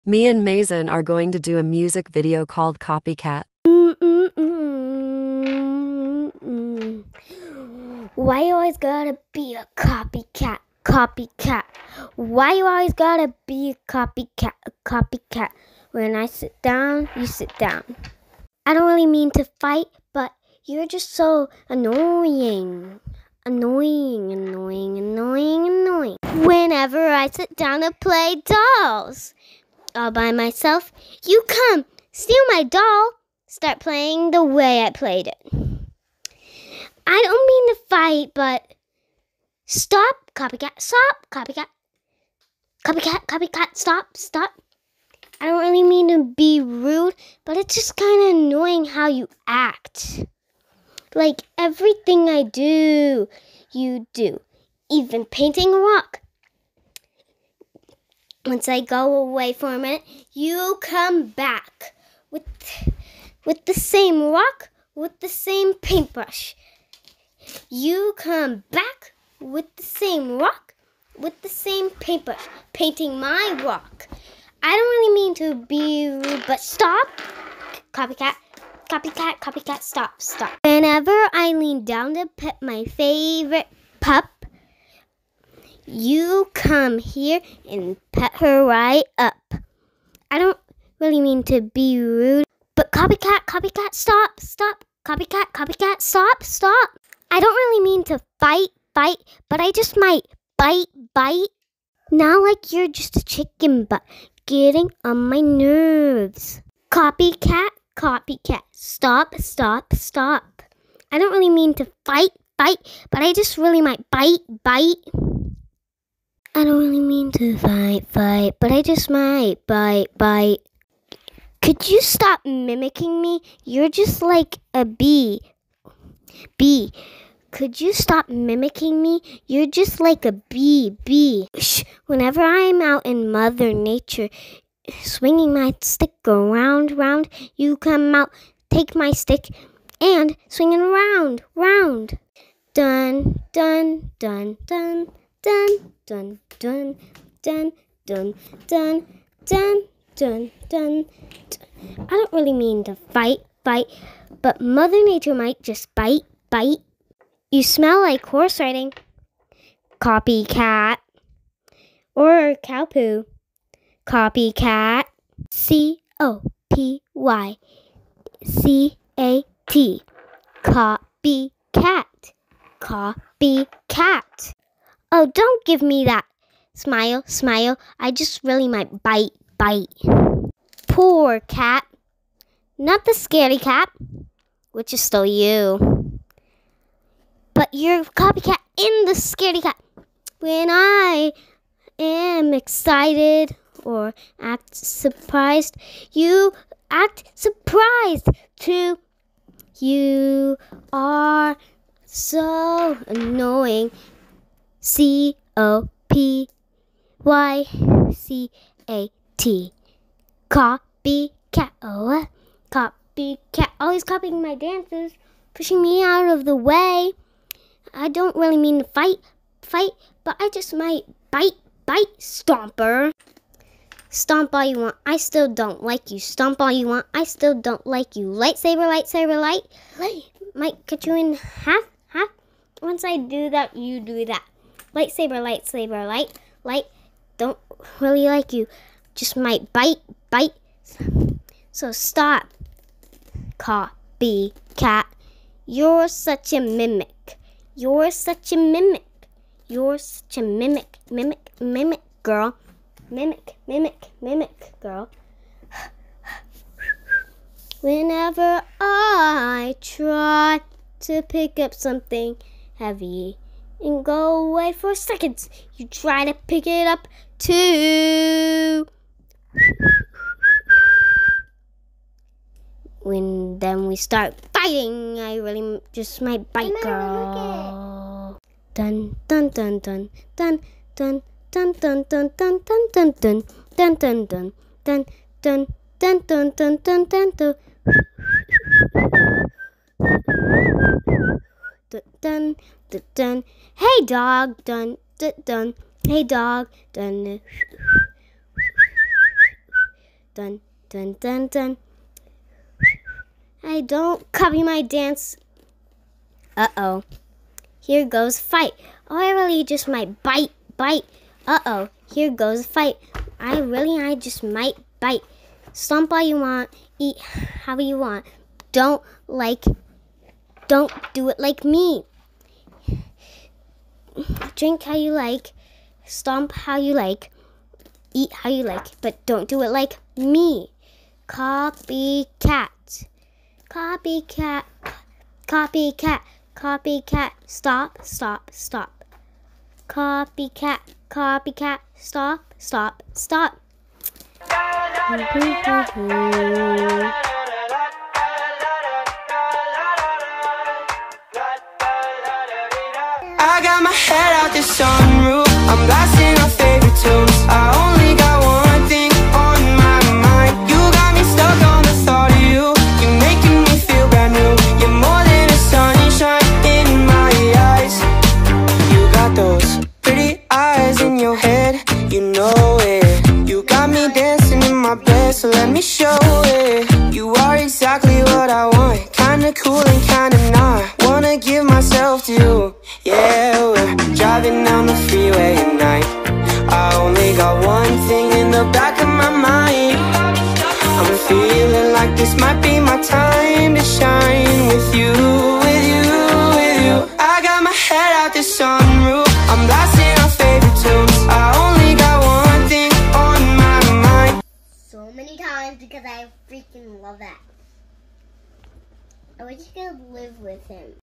Me and Mason are going to do a music video called Copycat. Why you always gotta be a copycat? Copycat. Why you always gotta be a copycat? A copycat. When I sit down, you sit down. I don't really mean to fight, but you're just so annoying. Annoying. Whenever I sit down to play dolls all by myself, you come, steal my doll, start playing the way I played it. I don't mean to fight, but stop, copycat, stop, copycat. Copycat, stop. I don't really mean to be rude, but it's just kind of annoying how you act. Like everything I do, you do. Even painting a rock. Once I go away for a minute, you come back with the same rock, with the same paintbrush. You come back with the same rock, with the same paintbrush, painting my rock. I don't really mean to be rude, but stop. Copycat, stop. Whenever I lean down to pet my favorite pup, you come here and pet her right up. I don't really mean to be rude, but copycat, stop. Copycat, stop. I don't really mean to fight, but I just might bite. Now like you're just a chicken butt, getting on my nerves. Copycat, stop. I don't really mean to fight, but I just really might bite. I don't really mean to fight, but I just might bite. Could you stop mimicking me? You're just like a bee. Could you stop mimicking me? You're just like a bee. Shh. Whenever I'm out in Mother Nature, swinging my stick around, you come out, take my stick, and swing it around. Dun. I don't really mean to fight, but Mother Nature might just bite. You smell like horse riding. Copycat. Or cow poo. Copycat. COPYCAT. Copycat. Oh, don't give me that. Smile. I just really might bite. Poor cat. Not the scaredy cat, which is still you. But you're copycat in the scaredy cat. When I am excited or act surprised, you act surprised too. You are so annoying. COPYCAT. Copycat. Oh, copycat. Always copying my dances, pushing me out of the way. I don't really mean to fight, but I just might bite. Stomper. Stomp all you want. I still don't like you. Stomp all you want. I still don't like you. Lightsaber, light. Might cut you in half. Once I do that, you do that. Lightsaber, light. Don't really like you. Just might bite. So stop. Copycat. You're such a mimic. You're such a mimic, girl. Mimic, girl. Whenever I try to pick up something heavy and go away for seconds, you try to pick it up too. When then we start fighting, I really just might bite, girl. Dun. Hey dog, dun. Hey dog, dun. dun, dun, dun, dun. Hey, don't copy my dance. Uh-oh. Here goes fight. Oh, I really just might bite. Uh-oh. Here goes fight. I just might bite. Stomp all you want. Eat however you want. Don't do it like me. Drink how you like. Stomp how you like. Eat how you like. But don't do it like me. Copycat. Copycat. Copycat. Copycat. Stop. Copycat. Copycat. Stop. I got my head out the sunroof, I'm blasting our favorite tunes. I only got one thing on my mind. You got me stuck on the thought of you. You're making me feel brand new. You're more than a sunshine in my eyes. You got those pretty eyes in your head, you know it. You got me dancing in my bed, so let me show it. You are exactly what I want, kinda cool and kinda not. Wanna give myself to you. Yeah, we're driving down the freeway at night. I only got one thing in the back of my mind. I'm feeling like this might be my time to shine with you. I got my head out the sunroof, I'm blasting our favorite tunes. I only got one thing on my mind. So many times because I freaking love that. I wish you could live with him.